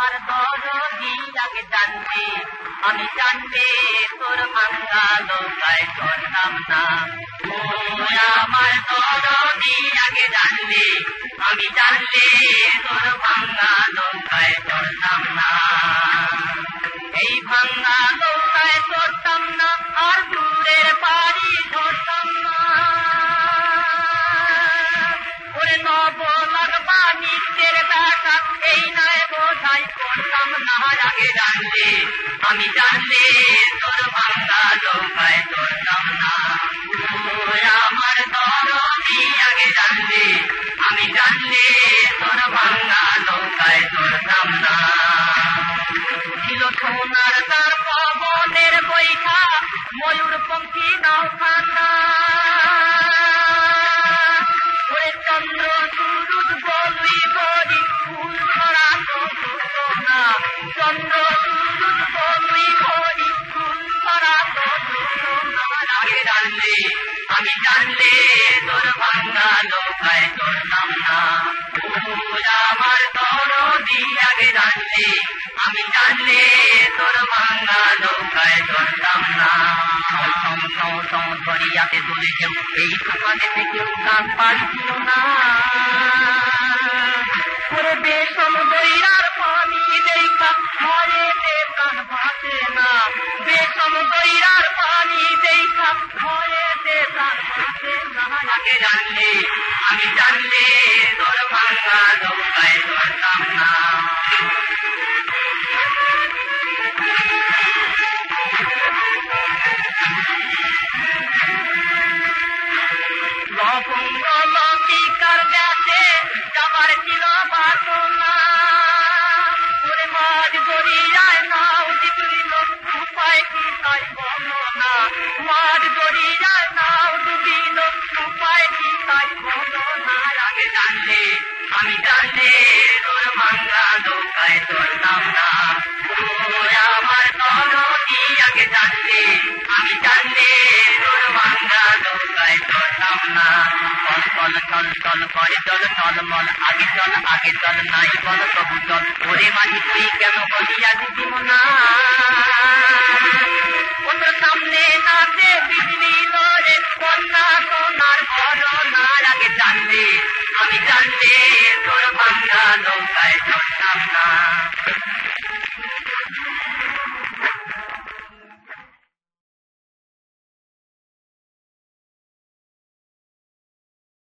আমার দরদি আগে জানলে, আমি জানলে তোর ভাঙ্গা নৌকায় চড়তাম না। ও আমার দরদি আগে জানলে, আমি জানলে তোর ভাঙ্গা নৌকায় চড়তাম না। এই ভাঙ্গা নৌকায় চড়তাম না, আর দূরের পাড়ি ধরতাম না। ওরে নবলগবা নিত্যের বেটা, এই নয় বোঝাই করতাম না। আগে জানলে, আমি জানলে তোর ভাঙ্গা নৌকায় চড়তাম না। আমার দরদি আগে জানলে, আমি জানলে তোর ভাঙ্গা নৌকায় চড়তাম না। ছিল সোনার তার পবনের বৈঠা, ময়ূর পঙ্খী নৌখানা। ওরে চন্দ্র সূরজ বলুই বলি, ফুল ধরা তো না। চন্দ্র সূরজ বলুই বলি, ফুল ধরা তো না। আগে জানলে, আমি জানলে তোর ভাঙ্গা নৌকায় চড়তাম না। আমার দরদি আগে জানলে, আমি জানলে তোর ভাঙ্গা নৌকায় চড়তাম না। ধরিয়াতে তুলে কেউ এই সুপাদেতে কেউ গান পারছিল না। ওরে বেসম দইরার পানি দেখা ঘরেতে প্রাণ ভাসে না। বেসম দইরার পানি দেখা ঘরেতে প্রাণ ভাসে না। আগে জানলে, আমি জানলে তোর ভাঙ্গা নৌকায় চড়তাম না। লবঙ্গ লতিকার ব্যাসে যাবার ছিল বাসনা। ওরে মাঝ গড়িয়ায় নাও ডুবিল, উপায় কি তাই বলো না। মাঝ গড়িয়ায় নাও ডুবিল, উপায় কি তাই বলো না। আগে জানলে, আমি জানলে তোর ভাঙ্গা নৌকায় চড়তাম না। আমার দরদি আগে জানলে, আমি জানলে তোর ভাঙ্গা নৌকায় চড়তাম না। চল চল চল চল করে চল চলমল, আগে চল আগে চল, নাই বল তবু চল। ওরে মাঝি তুই কেন বলিয়া দিদিম না।